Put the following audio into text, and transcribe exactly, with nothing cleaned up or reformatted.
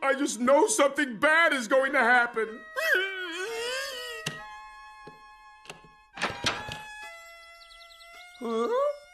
I just know something bad is going to happen. Huh?